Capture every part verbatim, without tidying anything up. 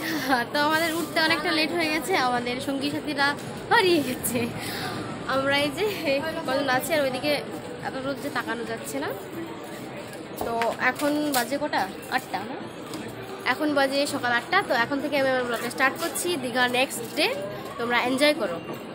দীঘা। তো আমাদের উঠতে অনেকটা লেট হয়ে গেছে, আমাদের সঙ্গী সাথীরা হারিয়ে গেছে। আমরা এই যে কজন আছি, আর ওইদিকে এত রোদ যে তাকানো যাচ্ছে না। তো এখন বাজে কটা? আটটা না, এখন বাজে সকাল আটটা। তো এখন থেকে আমি আমার ব্লগটা স্টার্ট করছি। দীঘা নেক্সট ডে, তোমরা এনজয় করো।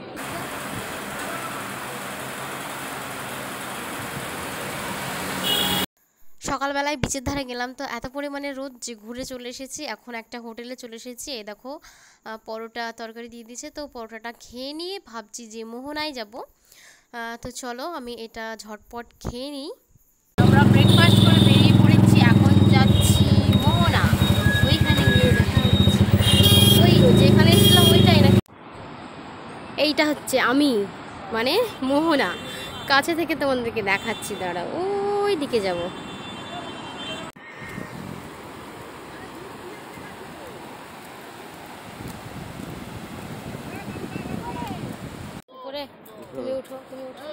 সকালবেলায় বিচের ধারে গেলাম, তো এত পরিমাণে রোদ যে ঘুরে চলে এসেছি। এখন একটা হোটেলে চলে এসেছি। এই দেখো পরোটা তরকারি দিয়ে দিয়েছে, তো পরোটাটা খেয়ে নিয়ে ভাবছি যে মোহনায় যাব। তো চলো আমি এটা ঝটপট খেয়ে নিই। আমরা ব্রেকফাস্ট করে বেরিয়ে পড়েছি, এখন যাচ্ছি মোহনা। ওইখানে গিয়ে দেখা হচ্ছে, ওই যেখানে এসেছিলাম ওইটাই না। এইটা হচ্ছে আমি, মানে মোহনা। কাছে থেকে তোমাদেরকে দেখাচ্ছি, দাঁড়াও, ওই দিকে যাবো। তুমি উঠো, তুমি উঠো।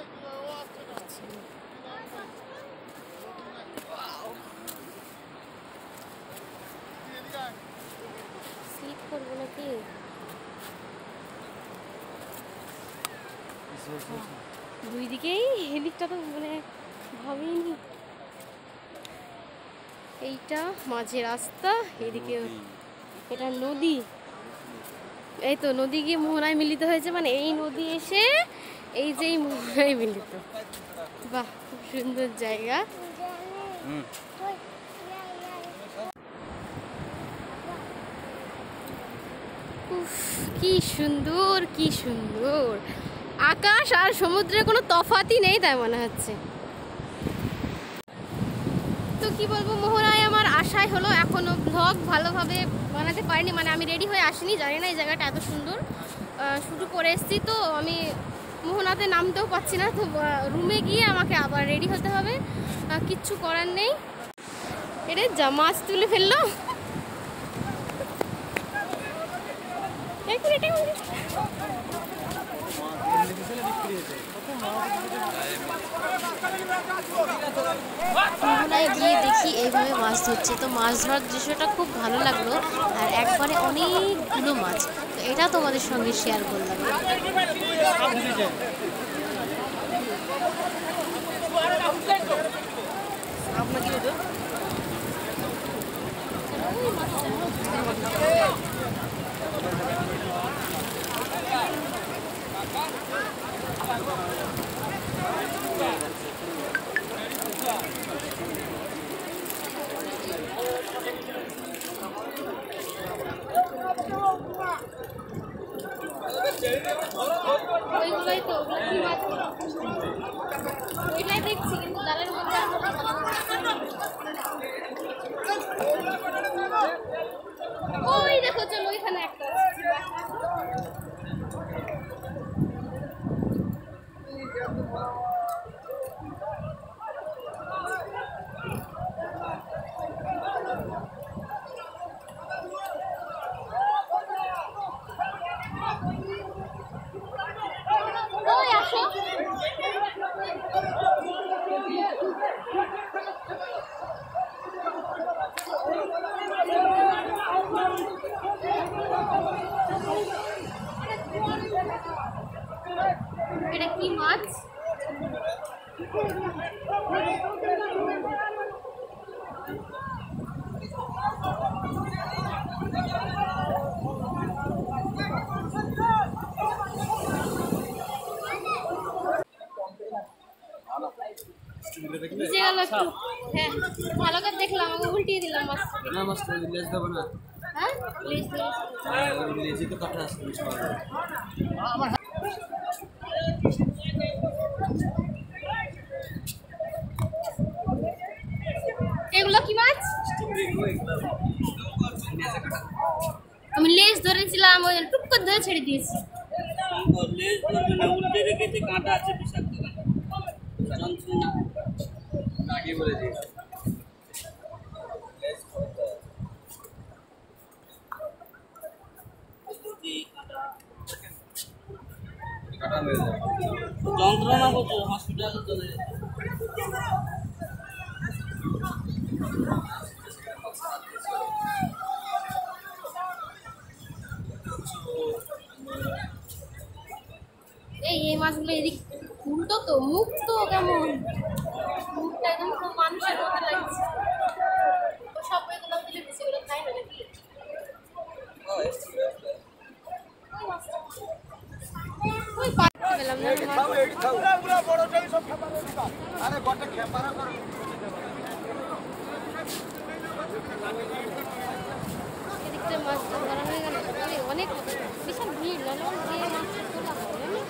স্লিপ করবো নাকি? দুই দিকেই, এদিকটা তো মানে ভাবিনি। এইটা মাঝে রাস্তা, এদিকে এটা নদী। এই তো নদী গিয়ে মোহনায় মিলিত হয়েছে, মানে এই নদী এসে এই যে মোহনায় মিলিত। বাহ, খুব সুন্দর জায়গা। উফ, কি সুন্দর, কি সুন্দর আকাশ আর সমুদ্রের কোনো তফাতই নেই তাই মনে হচ্ছে। তো কি বলবো, মোহনায় আমার আশায় হলো, এখনো ব্লগ ভালোভাবে বানাতে পারিনি। মানে আমি রেডি হয়ে আসিনি, জানি না এই জায়গাটা এত সুন্দর। শুধু পরে এসেছি, তো আমি মোহনাতে নামতেও পারছি না। তো রুমে গিয়ে আমাকে আবার রেডি হতে হবে, কিচ্ছু করার নেই। এটা যা মাছ তুলে ফেললো। মোহনায় গিয়ে দেখি এইভাবে মাছ ধরছে, তো মাছ ধরার দৃশ্যটা খুব ভালো লাগলো। আর একবারে অনেকগুলো মাছ, তো এটা তোমাদের সঙ্গে শেয়ার করলাম। ওইগুলোই তো, ওইটাই দেখছি, কিন্তু জালের মধ্যে ওই দেখো, চলো ওইখানে একটা। ওই আসো, এটা কি মাছ? ভিজে গেল একটু। হ্যাঁ, ভালো করে দেখলাম, আমাকে উল্টিয়ে দিলাম মাছ। না মাছ তো লেজ দেব না। হ্যাঁ, লেজ দেব। হ্যাঁ, ওই লেজে তো কাটা আছে। এগুলো কি মাছ? আমি লেজ ধরেছিলাম, ওই টুক করে ধরে ছেড়ে দিয়েছি। লেজ ধরবে না, উল্টে রেখেছে, কাঁটা আছে, বিষাক্ত কাঁটা। যন্ত্রণা আগে বলে দিয়েছি। যন্ত্রণা হতো, হসপিটালে চলে যেত। এই এই মাছগুলো এদিক উল্টো তো, মুখ তো কেমন, মুখটা একদম পুরো মানুষের মতো লাগছে। তো সব এগুলো দিলে বেশি করে খাই না নাকি? ওই পাখি পেলাম না এদিকটা মাছটা ধরা হয়ে গেল। অনেক বিশাল ভিড়, না যে মাছটা তোলা হবে না।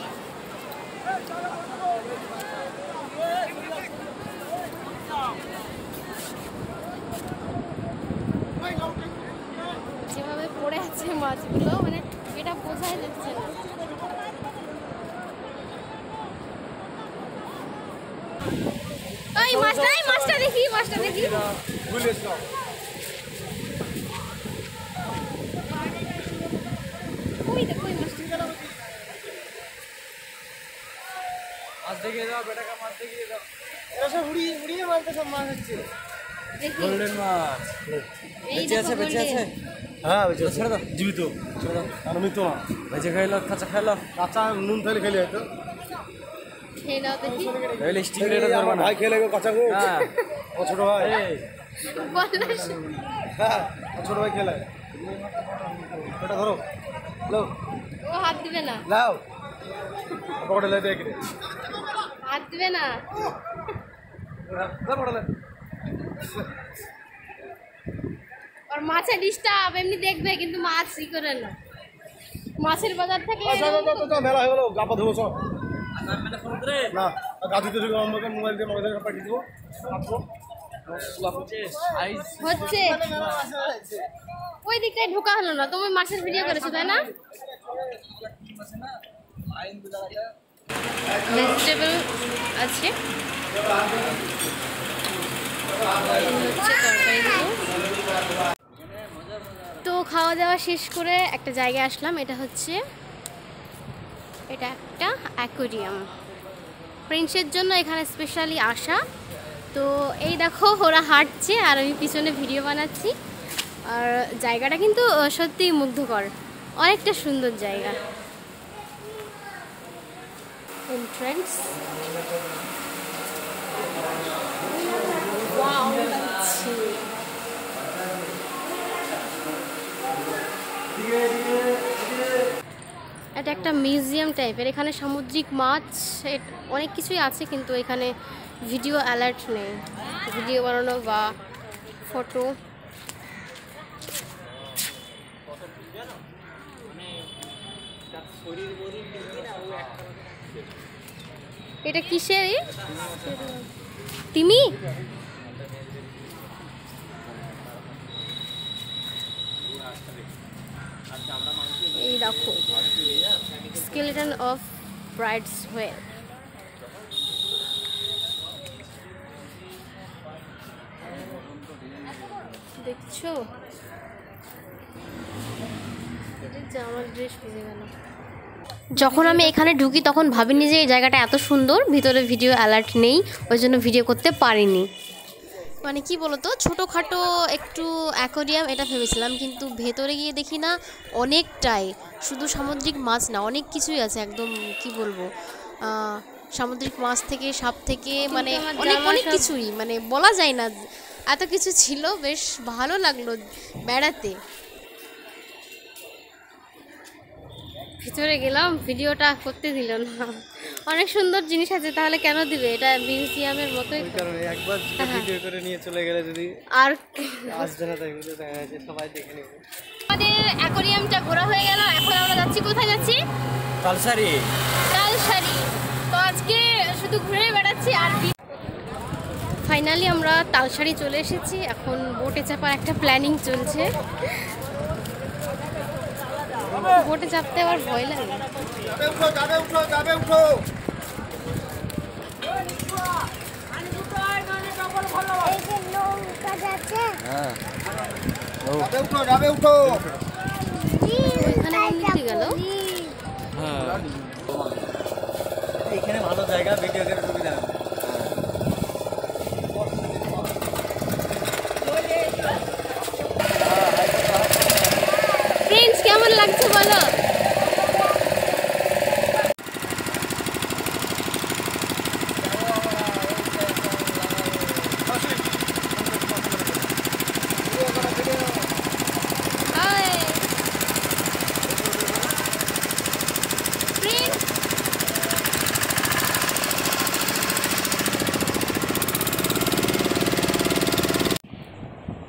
যেভাবে পড়ে আছে মাছগুলো, মানে এটা বোঝাই যাচ্ছে না। ওই মাছটা, এই মাছটা দেখি, মাছটা দেখি। ওই দেখো ওই মাছটা। মাছ দেখিয়ে দাও, বেটাকে মাছ দেখিয়ে দাও। এরা সব উড়িয়ে উড়িয়ে মারতে সব মাছ হচ্ছে। গোল্ডেন মাছ। বেঁচে আছে, বেঁচে আছে। হ্যাঁ বেঁচে আছে। ছেড়ে দাও, জীবিত। ছেড়ে দাও। আর মৃত না। ভেজে খাইলো, কাঁচা খাইলো। কাঁচা নুন থালি খেলে হয়তো। খেয়ে দাও দেখি। তাহলে স্টিল এটা ধরবা না। ভাই খেলে গো কাঁচা গো। হ্যাঁ। ও ছোট ভাই। এই। বলনা। হ্যাঁ, ছোট ভাই খেলে। এটা ধরো। নাও। ও হাত দিবে না। নাও। পকড়ে লে দে এখানে। হাত দিবে না। না পড়লে। আর মাছের ডিস্টার্ব এমনি দেখবে কিন্তু মাছ ই করে না। মাছের বাজার থেকে মেলা হয়ে গেল, গাপা ধুবো সব। না গাদিতে ঢুকে আমাকে মোবাইল দিয়ে মোবাইল দিয়ে পাঠিয়ে দিব। হচ্ছে ওই দিকটায় ঢোকা হলো না। তুমি মাছের ভিডিও করেছো তাই না? ভেজিটেবল আছে, তো খাওয়া দাওয়া শেষ করে একটা জায়গায় আসলাম। এটা হচ্ছে এটা একটা অ্যাকোয়ারিয়াম, প্রিন্সের জন্য এখানে স্পেশালি আসা। তো এই দেখো ওরা হাঁটছে আর আমি পিছনে ভিডিও বানাচ্ছি। আর জায়গাটা কিন্তু সত্যিই মুগ্ধকর, অনেকটা সুন্দর জায়গা। এন্ট্রান্স এটা একটা মিউজিয়াম টাইপের। এখানে সামুদ্রিক মাছ অনেক কিছুই আছে, কিন্তু এখানে ভিডিও অ্যালার্ট নেই, ভিডিও বানানো বা ফটো। এটা কিসের? তিমি? এই দেখো স্কেলেটন অফ ব্রাইডস হোয়েল। দেখছো? আমার ড্রেস ভিজে গেল। যখন আমি এখানে ঢুকি তখন ভাবিনি যে এই জায়গাটা এত সুন্দর, ভিতরে ভিডিও অ্যালার্ট নেই, ওই জন্য ভিডিও করতে পারিনি। মানে কি বলতো, ছোটোখাটো একটু অ্যাকোয়ারিয়াম এটা ভেবেছিলাম, কিন্তু ভেতরে গিয়ে দেখি না অনেকটাই, শুধু সামুদ্রিক মাছ না অনেক কিছুই আছে। একদম কি বলবো, সামুদ্রিক মাছ থেকে সাপ থেকে মানে অনেক অনেক কিছুই, মানে বলা যায় না, এত কিছু ছিল। বেশ ভালো লাগলো বেড়াতে। ভিতরে গেলাম, ভিডিওটা করতে দিল না। অনেক সুন্দর জিনিস আছে, তাহলে কেন দিবে? এটা মিউজিয়ামের মতোই। ওই কারণে একবার ভিডিও করে নিয়ে চলে গেলে যদি আর আসবে না, তাই বলে সবাই দেখে নেবে। আমাদের অ্যাকোয়ারিয়ামটা ঘোরা হয়ে গেল। এখন আমরা যাচ্ছি, কোথায় যাচ্ছি? তালসারি। তালসারি। তো আজকে শুধু ঘুরে বেড়াচ্ছি। আর ফাইনালি আমরা তালসারি চলে এসেছি। এখন বোটে চাপার একটা প্ল্যানিং চলছে। বোটে চাপতে আবার ভয় লাগে। এখানে ভালো জায়গা, ভিডিও করে সুবিধা। ফ্রেন্ডস কেমন লাগছে বলো?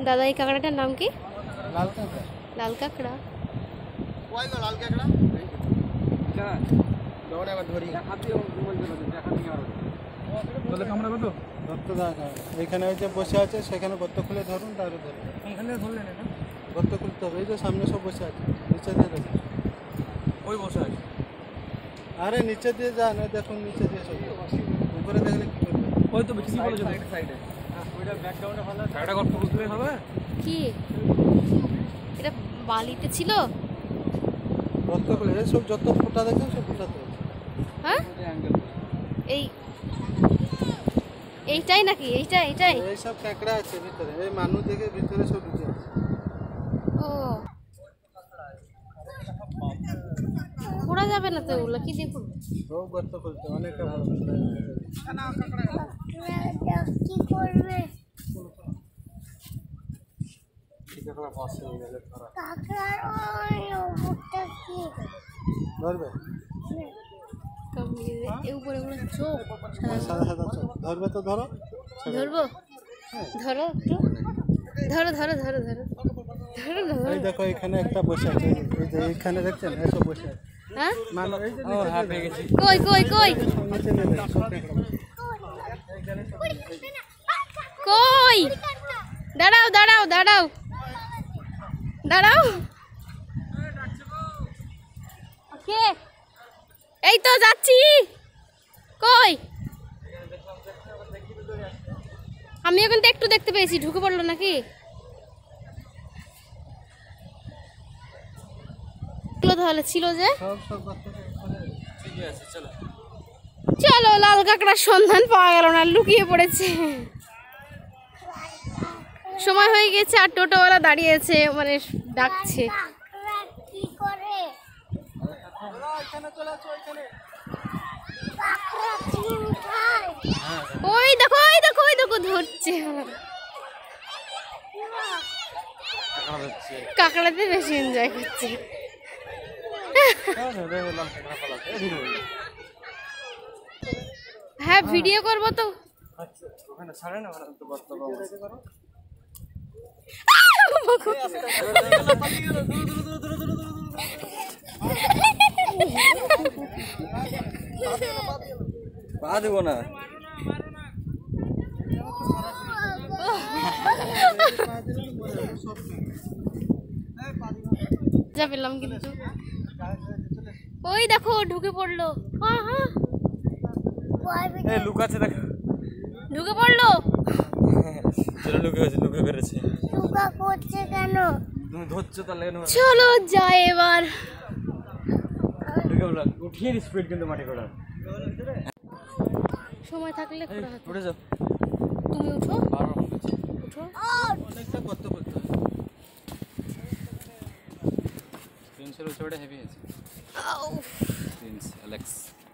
দাদা এই কাঁকড়াটার নাম কি? লাল কাঁকড়া। লাল কাঁকড়া। ওই গো লাল কাঁকড়া। হ্যাঁ। দৌড়ে আবার ধরি। দেখা দিও মোবাইল দিয়ে দেখা দিও আর। বলে কামড়া কত? ধরতে দাও। এখানে ওই যে বসে আছে সেখানে গর্ত খুলে ধরুন তারপরে ধরুন। ওখানে ধরলেন না? গর্ত খুলতে হবে। এই যে সামনে সব বসে আছে। নিচে দিয়ে দেখুন। ওই বসে আছে। আরে নিচে দিয়ে যান, এই দেখুন নিচে দিয়ে চলে। উপরে দেখলে কি করবে? ওই তো বেশি বলে যাবে সাইডে। ওইটা ব্যাকগ্রাউন্ডে ভালো আছে। এটা গর্ত খুলতে হবে? কি? এটা বালিতে ছিল? গর্ত খুলে এই সব যত ফোঁটা দেখেন সব ফোঁটাতে আছে। হ্যাঁ? এই এইটাই নাকি? এইটা এইটাই? এই সব কাঁকড়া আছে ভিতরে। এই মানুষ দেখে ভিতরে সব ঢুকে আছে। ও খোঁড়া যাবে না তো ওগুলো, কি দেখুন সব গর্ত খুলতে অনেকটা বড়। না কাঁকড়া কি করবে? ঠিক আছে পাস হয়ে গেল কাঁকড়ার ওই উপরটা কি ধরবে? এই উপরে উপরে চোখ সাদা সাদা চোখ ধরবে তো ধরো। ধরবো? ধরো একটু ধরো ধরো ধরো ধরো ধরো ধরো। এই দেখো এখানে একটা বসে আছে, এই যে এখানে দেখছেন এসব বসে আছে। হ্যাঁ মানে এই যে ও হ্যাঁ পেয়ে গেছি। কই কই কই নিচে নেবে কই? দাঁড়াও দাঁড়াও দাঁড়াও দাঁড়াও। কে? এই তো যাচ্ছি। কই? আমি এখন তো একটু দেখতে পেয়েছি, ঢুকে পড়লো নাকি? তাহলে ছিল যে চলো লাল কাঁকড়ার সন্ধান পাওয়া গেল না, লুকিয়ে পড়েছে। সময় হয়ে গেছে আর টোটোওয়ালা দাঁড়িয়েছে, মানে ডাকছে। ওই দেখো ওই দেখো ওই দেখো ধরছে। কাঁকড়াতে বেশি এনজয় করছে। হ্যাঁ ভিডিও করবো তো। পা দেব না। যা পেলাম কিন্তু ওই দেখো ঢুকে পড়লো। হ্যাঁ হ্যাঁ লুকাচ্ছে দেখো, ঢুকে পড়লো। চলো লুকে গেছে, লুকে পেরেছে। লুকা করছে কেন? তুমি ধরছো তাহলে। চলো যাই এবার। উঠিয়ে স্পিড কিন্তু মাটি করা সময় থাকলে উঠে যাও। তুমি উঠো উঠো। অনেকটা করতে করতে প্রিন্সের উচ্চটা হেভি আছে। Prince Alex.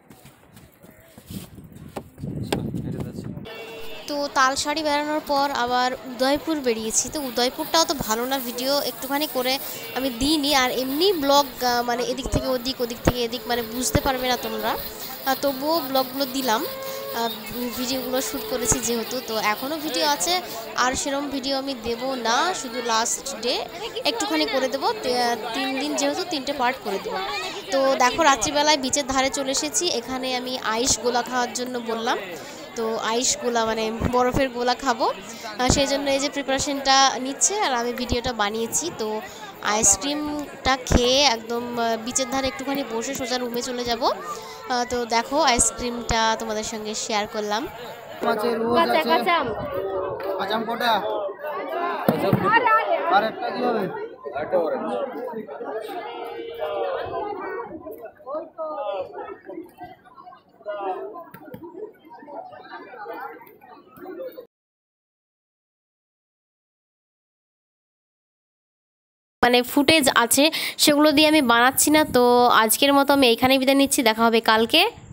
তো তালসারি বেড়ানোর পর আবার উদয়পুর বেরিয়েছি। তো উদয়পুরটাও তো ভালো না, ভিডিও একটুখানি করে আমি দিইনি। আর এমনি ব্লগ মানে এদিক থেকে ওদিক ওদিক থেকে এদিক মানে বুঝতে পারবে না তোমরা, তবুও ব্লগগুলো দিলাম। ভিডিওগুলো শ্যুট করেছি যেহেতু, তো এখনও ভিডিও আছে। আর সেরকম ভিডিও আমি দেব না, শুধু লাস্ট ডে একটুখানি করে দেবো। তিন দিন যেহেতু তিনটে পার্ট করে দেবো। তো দেখো রাত্রিবেলায় বিচের ধারে চলে এসেছি। এখানে আমি আইস গোলা খাওয়ার জন্য বললাম, তো আইস গোলা মানে বরফের গোলা খাবো, সেই জন্য এই যে প্রিপারেশনটা নিচ্ছে আর আমি ভিডিওটা বানিয়েছি। তো আইসক্রিমটা খেয়ে একদম বিচের ধারে একটুখানি বসে সোজা রুমে চলে যাব। তো দেখো আইসক্রিমটা তোমাদের সঙ্গে শেয়ার করলাম। মানে ফুটেজ আছে সেগুলো দিয়ে আমি বানাচ্ছি না। তো আজকের মতো আমি এইখানেই বিদায় নিচ্ছি, দেখা হবে কালকে।